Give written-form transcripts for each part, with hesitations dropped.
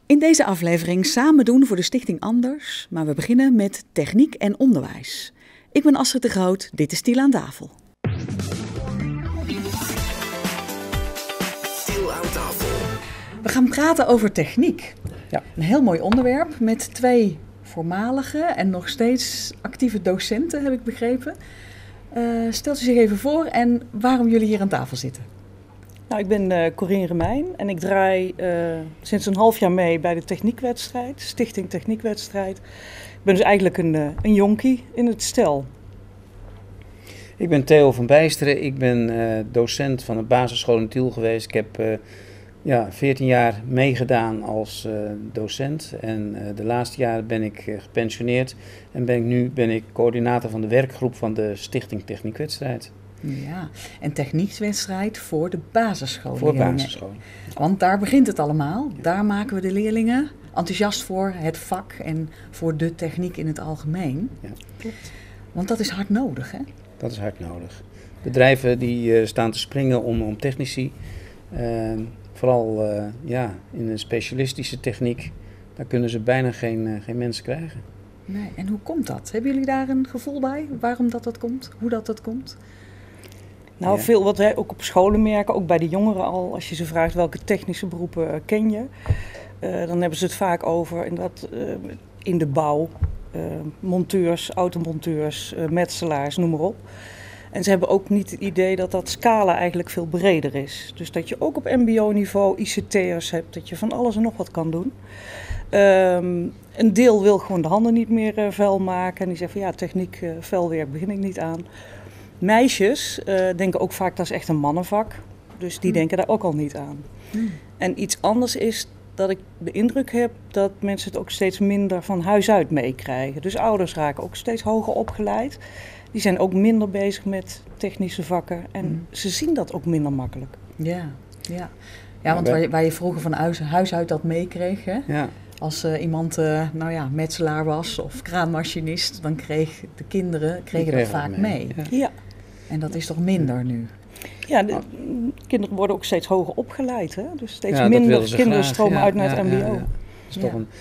In deze aflevering samen doen voor de Stichting Anders, maar we beginnen met techniek en onderwijs. Ik ben Astrid de Groot, dit is Tiel aan tafel. Tiel aan tafel. We gaan praten over techniek. Ja. Een heel mooi onderwerp met 2 voormalige en nog steeds actieve docenten, heb ik begrepen. Stelt u zich even voor en waarom jullie hier aan tafel zitten. Nou, ik ben Corien Remijn en ik draai sinds een half jaar mee bij de techniekwedstrijd, Stichting Techniekwedstrijd. Ik ben dus eigenlijk een jonkie in het stel. Ik ben Theo van Bijsteren, ik ben docent van de basisschool in Tiel geweest. Ik heb 14 jaar meegedaan als docent en de laatste jaren ben ik gepensioneerd. En nu ben ik coördinator van de werkgroep van de Stichting Techniekwedstrijd. Ja, en techniekwedstrijd voor de basisschool. Voor basisschool. Want daar begint het allemaal. Daar maken we de leerlingen enthousiast voor het vak en voor de techniek in het algemeen. Ja, klopt. Want dat is hard nodig, hè? Dat is hard nodig. Bedrijven die staan te springen om technici. Vooral in een specialistische techniek, daar kunnen ze bijna geen mensen krijgen. Nee, en hoe komt dat? Hebben jullie daar een gevoel bij? Waarom dat komt? Hoe dat komt? Nou, veel wat wij ook op scholen merken, ook bij de jongeren al, als je ze vraagt welke technische beroepen ken je, dan hebben ze het vaak over in de bouw, monteurs, automonteurs, metselaars, noem maar op. En ze hebben ook niet het idee dat dat scala eigenlijk veel breder is. Dus dat je ook op mbo-niveau ICT'ers hebt, dat je van alles en nog wat kan doen. Een deel wil gewoon de handen niet meer vuil maken en die zegt van techniek, vuilwerk begin ik niet aan. Meisjes denken ook vaak dat is echt een mannenvak, dus die denken daar ook al niet aan. En iets anders is dat ik de indruk heb dat mensen het ook steeds minder van huis uit meekrijgen. Dus ouders raken ook steeds hoger opgeleid. Die zijn ook minder bezig met technische vakken en ze zien dat ook minder makkelijk. Ja, want waar je vroeger van huis uit dat meekreeg, hè? Ja. Als iemand metselaar was of kraanmachinist, dan kregen de kinderen dat vaak mee. Ja. En dat is toch minder nu? Ja, de kinderen worden ook steeds hoger opgeleid, hè? Dus steeds minder kinderen stromen uit naar het mbo. Dat is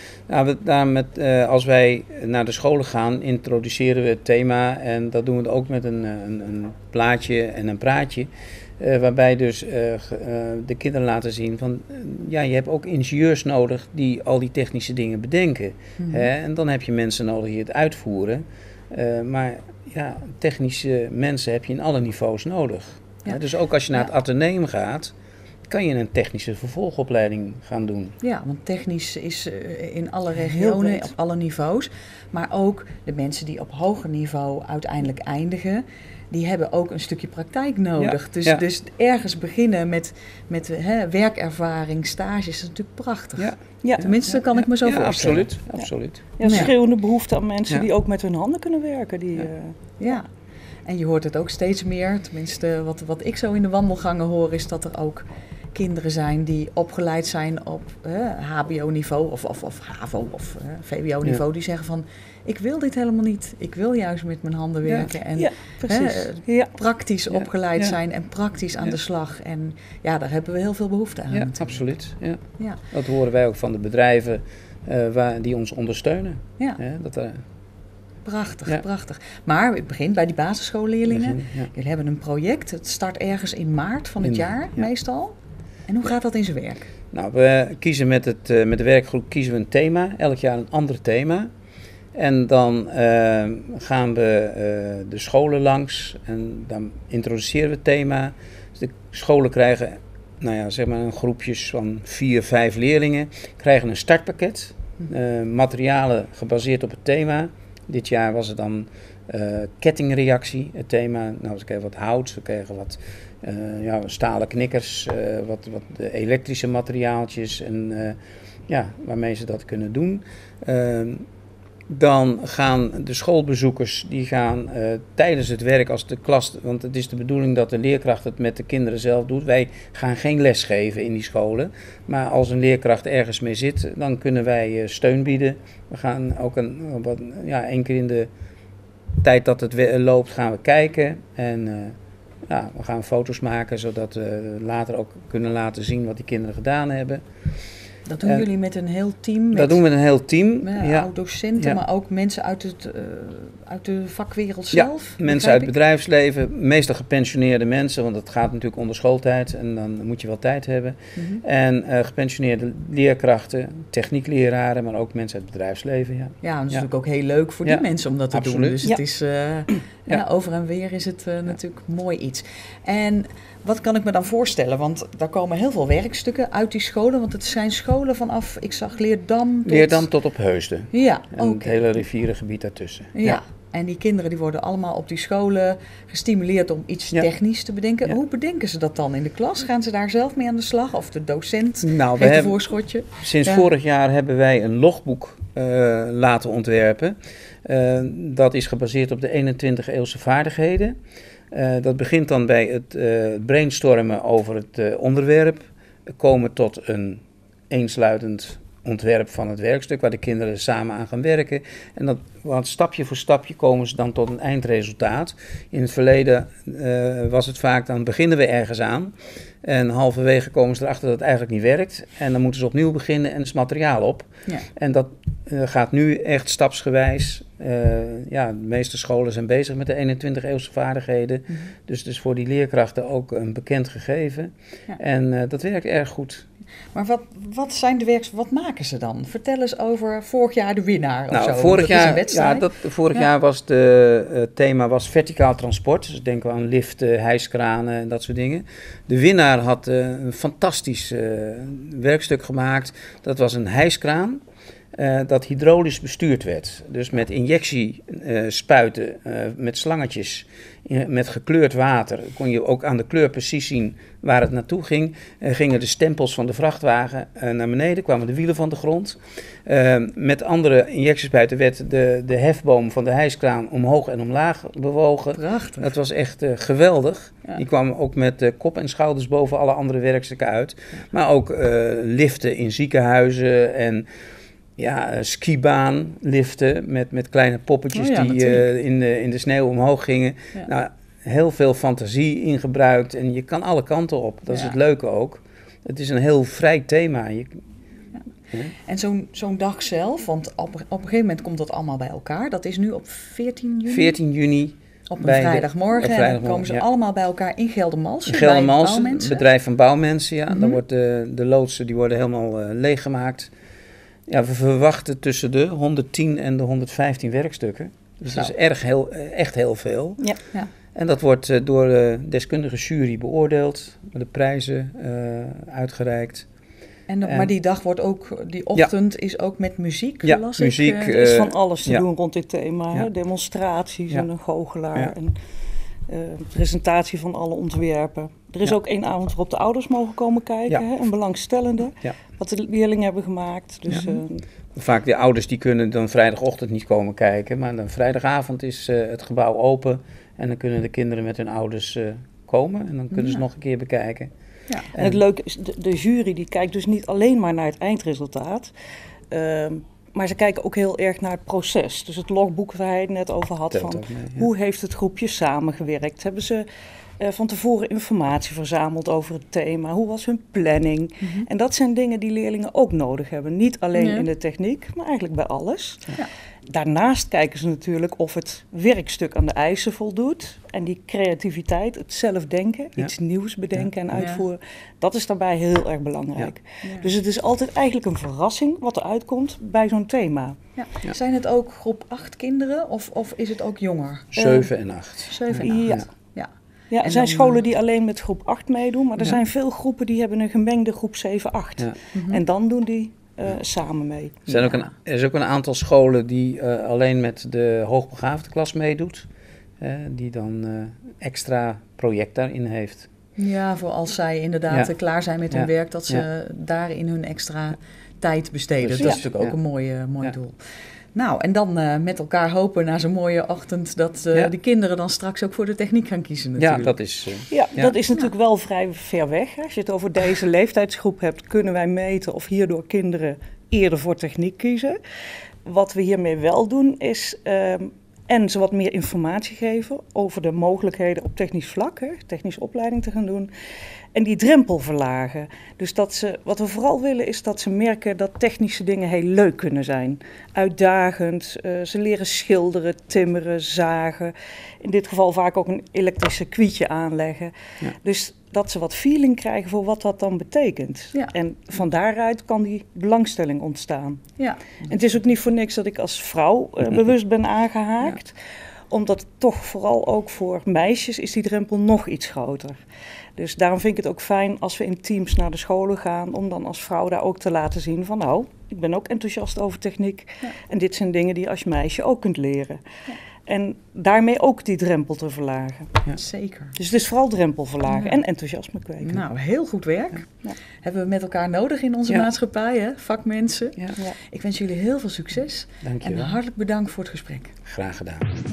toch als wij naar de scholen gaan, introduceren we het thema en dat doen we ook met een plaatje en een praatje. Waarbij dus de kinderen laten zien van, je hebt ook ingenieurs nodig die al die technische dingen bedenken. En dan heb je mensen nodig die het uitvoeren. Maar technische mensen heb je in alle niveaus nodig. Ja. Dus ook als je naar het ateneum gaat, kan je een technische vervolgopleiding gaan doen. Ja, want technisch is in alle regionen, op alle niveaus. Maar ook de mensen die op hoger niveau uiteindelijk eindigen, die hebben ook een stukje praktijk nodig. Dus ergens beginnen met werkervaring, stages, is natuurlijk prachtig. Ja. Tenminste, kan ik me zo voorstellen. Absoluut. Ja, schreeuwende behoefte aan mensen die ook met hun handen kunnen werken. Ja. En je hoort het ook steeds meer, tenminste wat ik zo in de wandelgangen hoor, is dat er ook kinderen zijn die opgeleid zijn op hbo-niveau of HAVO of VWO-niveau. Die zeggen van, ik wil dit helemaal niet. Ik wil juist met mijn handen werken en praktisch opgeleid zijn en praktisch aan de slag. En daar hebben we heel veel behoefte aan. Ja, absoluut. Ja. Dat horen wij ook van de bedrijven die ons ondersteunen. Ja. Prachtig. Maar het begint bij die basisschoolleerlingen. Jullie hebben een project. Het start ergens in maart van het jaar meestal. En hoe gaat dat in zijn werk? Nou, we kiezen met de werkgroep kiezen we een thema. Elk jaar een ander thema. En dan gaan we de scholen langs en dan introduceren we het thema. Dus de scholen krijgen een groepjes van 4, 5 leerlingen. Krijgen een startpakket. Materialen gebaseerd op het thema. Dit jaar was het dan kettingreactie, het thema. Nou, ze kregen wat hout, ze kregen wat stalen knikkers, wat elektrische materiaaltjes en waarmee ze dat kunnen doen. Dan gaan de schoolbezoekers tijdens het werk als de klas, want het is de bedoeling dat de leerkracht het met de kinderen zelf doet. Wij gaan geen les geven in die scholen, maar als een leerkracht ergens mee zit, dan kunnen wij steun bieden. We gaan ook één keer in de tijd dat het loopt gaan we kijken en we gaan foto's maken zodat we later ook kunnen laten zien wat die kinderen gedaan hebben. Dat doen jullie met een heel team? Dat doen we met een heel team. Oud-docenten, maar ook mensen uit de vakwereld zelf? Ja, mensen uit het bedrijfsleven, meestal gepensioneerde mensen, want het gaat natuurlijk onder schooltijd en dan moet je wel tijd hebben. En gepensioneerde leerkrachten, techniekleraren, maar ook mensen uit het bedrijfsleven. Ja, dat is natuurlijk ook heel leuk voor die mensen om dat te doen. Dus het is, over en weer is het natuurlijk mooi iets. En wat kan ik me dan voorstellen? Want daar komen heel veel werkstukken uit die scholen. Want het zijn scholen vanaf, ik zag Leerdam tot op Heusden. Ja, en het hele rivierengebied daartussen. Ja. En die kinderen die worden allemaal op die scholen gestimuleerd om iets technisch te bedenken. Ja. Hoe bedenken ze dat dan in de klas? Gaan ze daar zelf mee aan de slag? Of de docent geeft een voorschotje? Sinds vorig jaar hebben wij een logboek laten ontwerpen. Dat is gebaseerd op de 21 eeuwse vaardigheden. Dat begint dan bij het brainstormen over het onderwerp. Komen tot een eensluitend ontwerp van het werkstuk waar de kinderen samen aan gaan werken. En want stapje voor stapje komen ze dan tot een eindresultaat. In het verleden was het vaak, dan beginnen we ergens aan. En halverwege komen ze erachter dat het eigenlijk niet werkt. En dan moeten ze opnieuw beginnen en is materiaal op. Ja. En dat gaat nu echt stapsgewijs. De meeste scholen zijn bezig met de 21 eeuwse vaardigheden. Mm-hmm. Dus het is voor die leerkrachten ook een bekend gegeven. Ja. En dat werkt erg goed. Maar wat zijn de wat maken ze dan? Vertel eens over vorig jaar de winnaar of zo. Vorig jaar was het thema was verticaal transport. Dus denken we aan liften, hijskranen en dat soort dingen. De winnaar had een fantastisch werkstuk gemaakt. Dat was een hijskraan. Dat hydraulisch bestuurd werd. Dus met injectiespuiten, met slangetjes, met gekleurd water. Kon je ook aan de kleur precies zien waar het naartoe ging. Gingen de stempels van de vrachtwagen naar beneden, kwamen de wielen van de grond. Met andere injectiespuiten werd de hefboom van de hijskraan omhoog en omlaag bewogen. Prachtig. Dat was echt geweldig. Ja. Die kwam ook met kop en schouders boven alle andere werkstukken uit. Ja. Maar ook liften in ziekenhuizen en skibaanliften met kleine poppetjes die in de sneeuw omhoog gingen. Ja. Nou, heel veel fantasie ingebruikt en je kan alle kanten op. Dat is het leuke ook. Het is een heel vrij thema. En zo'n dag zelf, want op een gegeven moment komt dat allemaal bij elkaar. Dat is nu op 14 juni? 14 juni. Op een vrijdagmorgen. En dan komen ze allemaal bij elkaar in Geldermals. In Geldermals, het bedrijf van bouwmensen. Ja. Mm-hmm. Dan wordt de loodsen die worden helemaal leeggemaakt. Ja, we verwachten tussen de 110 en de 115 werkstukken. Dus dat is echt heel veel. Ja. Ja. En dat wordt door de deskundige jury beoordeeld, de prijzen uitgereikt. Maar die dag wordt ook, die ochtend is ook met muziek, las muziek. Er is van alles te doen rond dit thema. Ja. Demonstraties en een goochelaar en presentatie van alle ontwerpen. Er is ook 1 avond waarop de ouders mogen komen kijken, en belangstellenden, wat de leerlingen hebben gemaakt. Dus, vaak de ouders die kunnen dan vrijdagochtend niet komen kijken, maar dan vrijdagavond is het gebouw open en dan kunnen de kinderen met hun ouders komen en dan kunnen ze nog een keer bekijken. Ja. En het leuke is, de jury die kijkt dus niet alleen maar naar het eindresultaat, maar ze kijken ook heel erg naar het proces. Dus het logboek waar hij het net over had, hoe heeft het groepje samengewerkt? Hebben ze van tevoren informatie verzameld over het thema? Hoe was hun planning? Mm-hmm. En dat zijn dingen die leerlingen ook nodig hebben. Niet alleen in de techniek, maar eigenlijk bij alles. Ja. Daarnaast kijken ze natuurlijk of het werkstuk aan de eisen voldoet. En die creativiteit, het zelfdenken, iets nieuws bedenken en uitvoeren, dat is daarbij heel erg belangrijk. Ja. Ja. Dus het is altijd eigenlijk een verrassing wat er uitkomt bij zo'n thema. Ja. Ja. Zijn het ook groep 8 kinderen of is het ook jonger? 7 en 8. 7 en 8. Ja. Ja, er zijn scholen die alleen met groep 8 meedoen, maar er zijn veel groepen die hebben een gemengde groep 7-8. Ja. Mm-hmm. En dan doen die samen mee. Er is ook een aantal scholen die alleen met de hoogbegaafde klas meedoet, die dan extra project daarin heeft. Ja, voor als zij inderdaad klaar zijn met hun werk, dat ze daarin hun extra tijd besteden. Precies. Dat is natuurlijk ook een mooi doel. Nou, en dan met elkaar hopen na zo'n mooie ochtend dat de kinderen dan straks ook voor de techniek gaan kiezen natuurlijk. Ja, dat is... dat is natuurlijk wel vrij ver weg. Als je het over deze leeftijdsgroep hebt, kunnen wij meten of hierdoor kinderen eerder voor techniek kiezen. Wat we hiermee wel doen is en ze wat meer informatie geven over de mogelijkheden op technisch vlak, technische opleiding te gaan doen. En die drempel verlagen. Dus wat we vooral willen is dat ze merken dat technische dingen heel leuk kunnen zijn. Uitdagend, ze leren schilderen, timmeren, zagen. In dit geval vaak ook een elektrisch circuitje aanleggen. Ja. Dus dat ze wat feeling krijgen voor wat dat dan betekent. Ja. En van daaruit kan die belangstelling ontstaan. Ja. En het is ook niet voor niks dat ik als vrouw bewust ben aangehaakt. Ja. Omdat toch vooral ook voor meisjes is die drempel nog iets groter. Dus daarom vind ik het ook fijn als we in teams naar de scholen gaan, om dan als vrouw daar ook te laten zien van nou, ik ben ook enthousiast over techniek. Ja. En dit zijn dingen die je als meisje ook kunt leren. Ja. En daarmee ook die drempel te verlagen. Ja. Zeker. Dus het is vooral drempel verlagen en enthousiasme kweken. Nou, heel goed werk. Ja. Hebben we met elkaar nodig in onze maatschappij, hè? Vakmensen. Ja. Ja. Ik wens jullie heel veel succes. Dank je wel. En hartelijk bedankt voor het gesprek. Graag gedaan.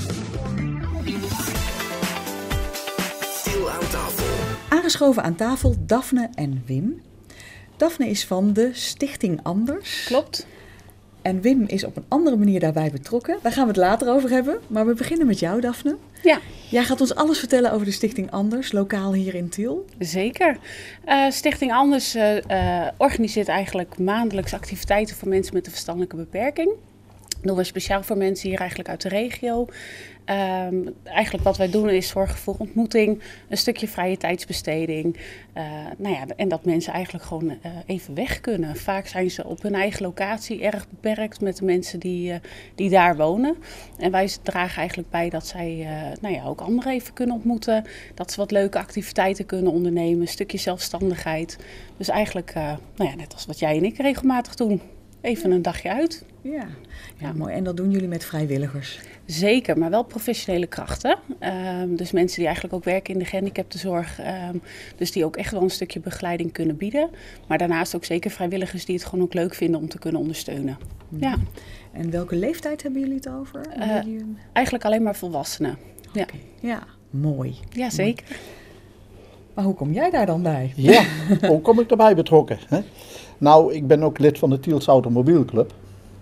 Til aan tafel. Aangeschoven aan tafel Daphne en Wim. Daphne is van de Stichting Anders. Klopt. En Wim is op een andere manier daarbij betrokken. Daar gaan we het later over hebben. Maar we beginnen met jou, Daphne. Ja. Jij gaat ons alles vertellen over de Stichting Anders, lokaal hier in Tiel. Zeker. Stichting Anders organiseert eigenlijk maandelijks activiteiten voor mensen met een verstandelijke beperking. Dat doen we speciaal voor mensen hier eigenlijk uit de regio. Eigenlijk wat wij doen is zorgen voor ontmoeting, een stukje vrije tijdsbesteding. En dat mensen eigenlijk gewoon even weg kunnen. Vaak zijn ze op hun eigen locatie erg beperkt met de mensen die daar wonen. En wij dragen eigenlijk bij dat zij ook anderen even kunnen ontmoeten. Dat ze wat leuke activiteiten kunnen ondernemen, een stukje zelfstandigheid. Dus eigenlijk net als wat jij en ik regelmatig doen. Even een dagje uit. Ja, mooi. En dat doen jullie met vrijwilligers? Zeker, maar wel professionele krachten. Dus mensen die eigenlijk ook werken in de gehandicaptenzorg. Dus die ook echt wel een stukje begeleiding kunnen bieden. Maar daarnaast ook zeker vrijwilligers die het gewoon ook leuk vinden om te kunnen ondersteunen. Ja. En welke leeftijd hebben jullie het over? Eigenlijk alleen maar volwassenen. Ja. Okay. Ja, mooi. Ja, zeker. Mooi. Maar hoe kom jij daar dan bij? Ja, hoe kom ik erbij betrokken? Hè? Nou, ik ben ook lid van de Tielse Automobielclub.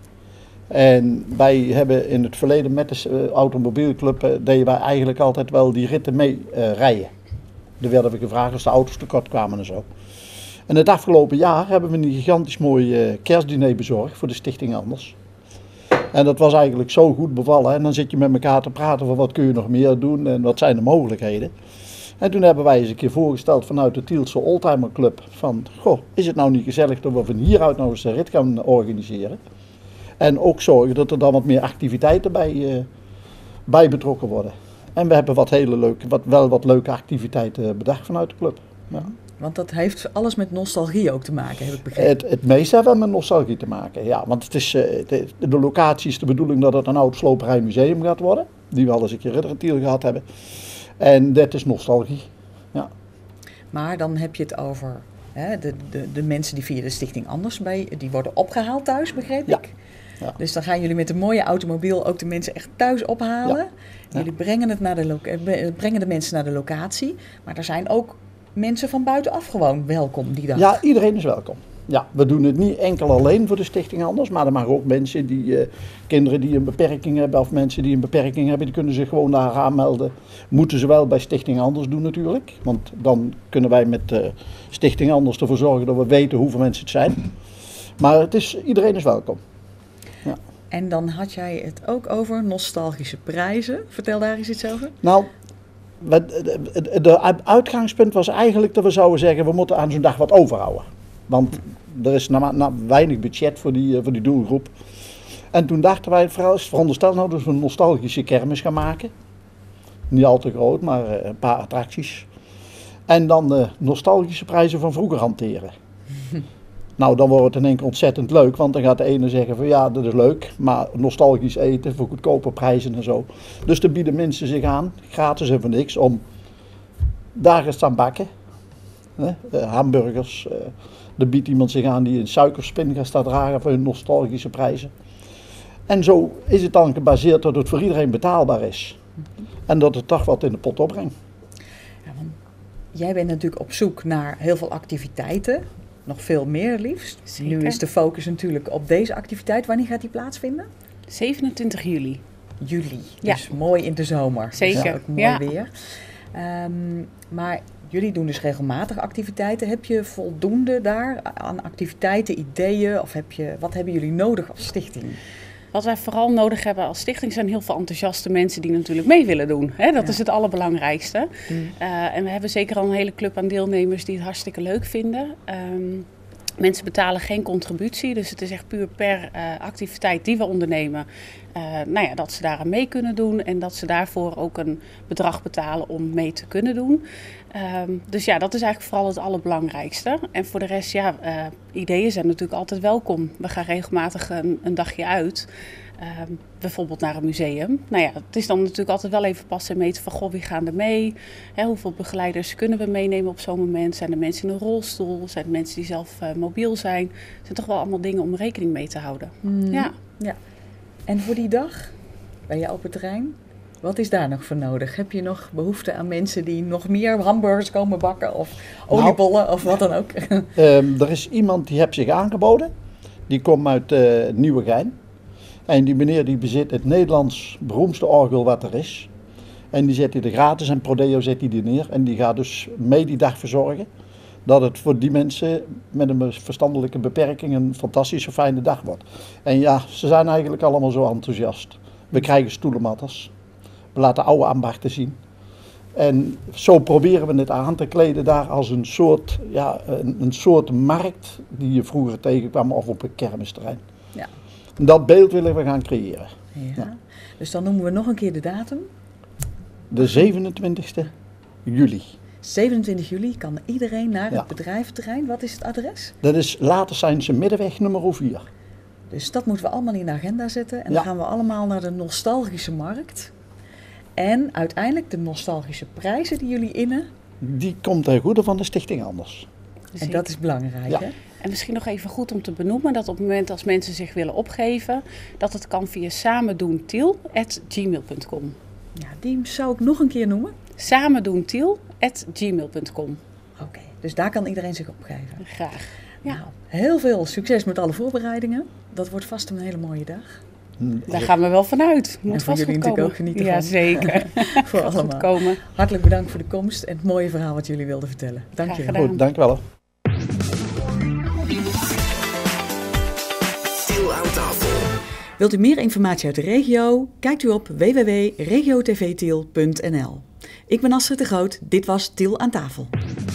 En wij hebben in het verleden met de automobielclub deden wij eigenlijk altijd wel die ritten mee rijden. Er werden we gevraagd als de auto's tekort kwamen en zo. En het afgelopen jaar hebben we een gigantisch mooi kerstdiner bezorgd voor de Stichting Anders. En dat was eigenlijk zo goed bevallen. En dan zit je met elkaar te praten van wat kun je nog meer doen en wat zijn de mogelijkheden. En toen hebben wij eens een keer voorgesteld vanuit de Tielse Oldtimer Club van, goh, is het nou niet gezellig dat we van hieruit nou eens een rit gaan organiseren? En ook zorgen dat er dan wat meer activiteiten bij betrokken worden. En we hebben wat leuke activiteiten bedacht vanuit de club. Ja. Want dat heeft alles met nostalgie ook te maken, heb ik begrepen. Het meeste heeft wel met nostalgie te maken, ja. Want het is, de locatie is de bedoeling dat het een oud sloperij museum gaat worden. Die we al eens een keer eerder in Tiel gehad hebben. En dat is nostalgie, ja. Maar dan heb je het over de mensen die via de Stichting Anders die worden opgehaald thuis, begreep ik? Ja. Dus dan gaan jullie met een mooie automobiel ook de mensen echt thuis ophalen. Ja. Jullie brengen de mensen naar de locatie. Maar er zijn ook mensen van buitenaf gewoon welkom die dag. Ja, iedereen is welkom. Ja, we doen het niet enkel alleen voor de Stichting Anders, maar er mogen ook mensen kinderen die een beperking hebben of mensen die een beperking hebben, die kunnen zich gewoon daar aanmelden. Moeten ze wel bij Stichting Anders doen natuurlijk, want dan kunnen wij met Stichting Anders ervoor zorgen dat we weten hoeveel mensen het zijn. Maar iedereen is welkom. Ja. En dan had jij het ook over nostalgische prijzen. Vertel daar eens iets over. Nou, het uitgangspunt was eigenlijk dat we zouden zeggen, we moeten aan zo'n dag wat overhouden. Want er is weinig budget voor die doelgroep. En toen dachten wij, veronderstel nou dat we een nostalgische kermis gaan maken. Niet al te groot, maar een paar attracties. En dan nostalgische prijzen van vroeger hanteren. Nou, dan wordt het in één keer ontzettend leuk, want dan gaat de ene zeggen van ja, dat is leuk, maar nostalgisch eten voor goedkope prijzen en zo. Dus dan bieden mensen zich aan, gratis en voor niks, om daar eens te staan bakken. Hamburgers, er biedt iemand zich aan die een suikerspin gaat staan dragen voor hun nostalgische prijzen. En zo is het dan gebaseerd dat het voor iedereen betaalbaar is. En dat het toch wat in de pot opbrengt. Ja, want jij bent natuurlijk op zoek naar heel veel activiteiten. Nog veel meer liefst. Zeker. Nu is de focus natuurlijk op deze activiteit. Wanneer gaat die plaatsvinden? 27 juli. Juli, Ja. dus mooi in de zomer. Zeker, dus ook mooi weer. Maar jullie doen dus regelmatig activiteiten. Heb je voldoende daar aan activiteiten, ideeën? Of wat hebben jullie nodig als stichting? Wat wij vooral nodig hebben als stichting zijn heel veel enthousiaste mensen die natuurlijk mee willen doen. Dat is het allerbelangrijkste. En we hebben zeker al een hele club aan deelnemers die het hartstikke leuk vinden. Mensen betalen geen contributie, dus het is echt puur per activiteit die we ondernemen. Dat ze daaraan mee kunnen doen en dat ze daarvoor ook een bedrag betalen om mee te kunnen doen. Dus dat is eigenlijk vooral het allerbelangrijkste. En voor de rest, ideeën zijn natuurlijk altijd welkom. We gaan regelmatig een dagje uit. Bijvoorbeeld naar een museum. Het is dan natuurlijk altijd wel even passen en meten van, wie gaan er mee? Hoeveel begeleiders kunnen we meenemen op zo'n moment? Zijn er mensen in een rolstoel? Zijn er mensen die zelf mobiel zijn? Het zijn toch wel allemaal dingen om rekening mee te houden. Ja. En voor die dag, bij jou op het terrein, wat is daar nog voor nodig? Heb je nog behoefte aan mensen die nog meer hamburgers komen bakken of oliebollen of wat dan ook? Er is iemand die heeft zich aangeboden. Die komt uit Nieuwegein. En die meneer die bezit het Nederlands beroemdste orgel wat er is. En die zet hij er gratis en Prodeo zet hij er neer. En die gaat dus mee die dag verzorgen dat het voor die mensen met een verstandelijke beperking een fantastische fijne dag wordt. En ze zijn eigenlijk allemaal zo enthousiast. We krijgen stoelenmatters. We laten oude ambachten zien. En zo proberen we het aan te kleden daar als een soort markt die je vroeger tegenkwam of op een kermisterrein. Ja. Dat beeld willen we gaan creëren. Ja. Dus dan noemen we nog een keer de datum. De 27e juli. 27 juli kan iedereen naar het bedrijventerrein. Wat is het adres? Dat is Laterseinse Middenweg nummer 4. Dus dat moeten we allemaal in de agenda zetten. En dan gaan we allemaal naar de nostalgische markt. En uiteindelijk de nostalgische prijzen die jullie innen. Die komt ten goede van de Stichting Anders. Zeker. En dat is belangrijk, hè? En misschien nog even goed om te benoemen dat op het moment als mensen zich willen opgeven, dat het kan via samendoentiel@gmail.com. Ja, die zou ik nog een keer noemen. Samendoentiel@gmail.com. Oké, dus daar kan iedereen zich opgeven. Graag. Ja. Nou, heel veel succes met alle voorbereidingen. Dat wordt vast een hele mooie dag. Daar gaan we wel vanuit. Moet en van vast jullie goed natuurlijk komen. ook genieten van. Ja, zeker. Voor allemaal. Komen. Hartelijk bedankt voor de komst en het mooie verhaal wat jullie wilden vertellen. Dank je wel. Goed, dank je wel. Tiel aan tafel. Wilt u meer informatie uit de regio? Kijkt u op www.regiotvtiel.nl. Ik ben Astrid de Groot, dit was Tiel aan tafel.